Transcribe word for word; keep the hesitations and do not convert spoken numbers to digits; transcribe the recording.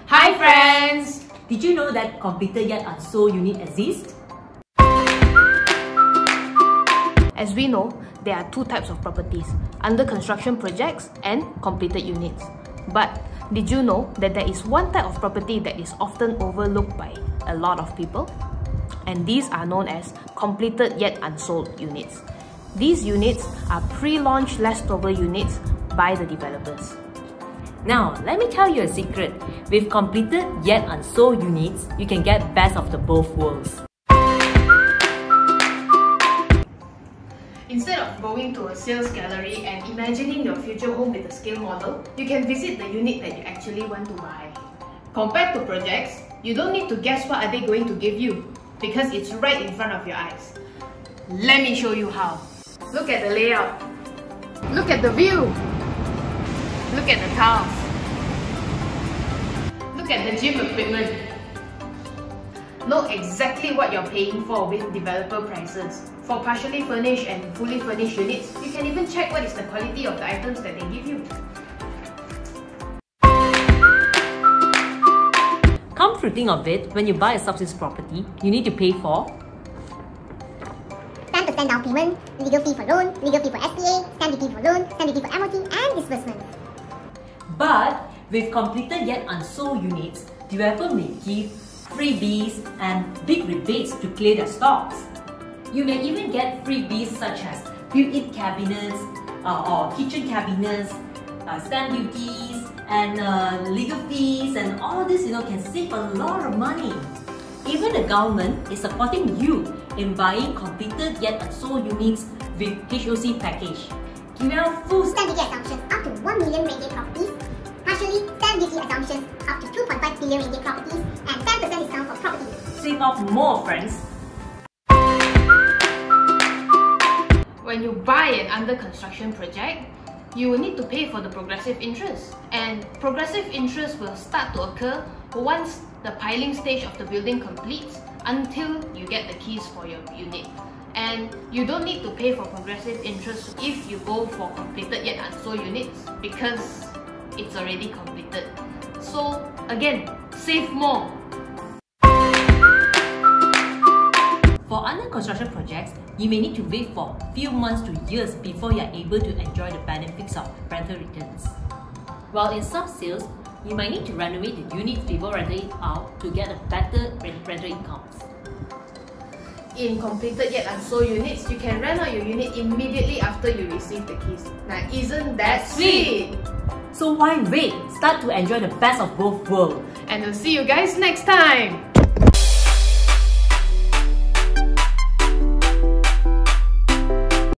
Hi friends! Did you know that completed yet unsold unit exists? As we know, there are two types of properties, under construction projects and completed units. But did you know that there is one type of property that is often overlooked by a lot of people? And these are known as completed yet unsold units. These units are pre-launch leftover units by the developers. Now, let me tell you a secret. With completed yet unsold units, you can get best of the both worlds. Instead of going to a sales gallery and imagining your future home with a scale model, you can visit the unit that you actually want to buy. Compared to projects, you don't need to guess what are they going to give you, because it's right in front of your eyes. Let me show you how. Look at the layout. Look at the view. Look at the tiles. Look at the gym equipment. Know exactly what you're paying for with developer prices. For partially furnished and fully furnished units, you can even check what is the quality of the items that they give you. Come to think of it, when you buy a subsidized property, you need to pay for ten percent down payment, legal fee for loan, legal fee for S P A, stamp duty for loan, stamp duty for M O T and disbursements. But with completed yet unsold units, developer may give freebies and big rebates to clear their stocks. You may even get freebies such as built-in cabinets uh, or kitchen cabinets, uh, stamp duties and uh, legal fees, and all this you know can save a lot of money. Even the government is supporting you in buying completed yet unsold units with H O C package. Give out full Stamp duty assumptions up to one million ringgit properties, partially stamp duty assumptions up to two point five billion ringgit properties, and ten percent discount for properties. Save off more, friends. When you buy an under construction project, you will need to pay for the progressive interest. And progressive interest will start to occur once the piling stage of the building completes until you get the keys for your unit. And you don't need to pay for progressive interest if you go for completed yet unsold units because it's already completed. So again, save more. For under construction projects, you may need to wait for a few months to years before you are able to enjoy the benefits of rental returns. While in some sales, you might need to renovate the units before renting it out to get a better rental incomes. In completed yet unsold units, you can rent out your unit immediately after you receive the keys. Now, isn't that sweet? So why wait? Start to enjoy the best of both worlds. And we'll see you guys next time!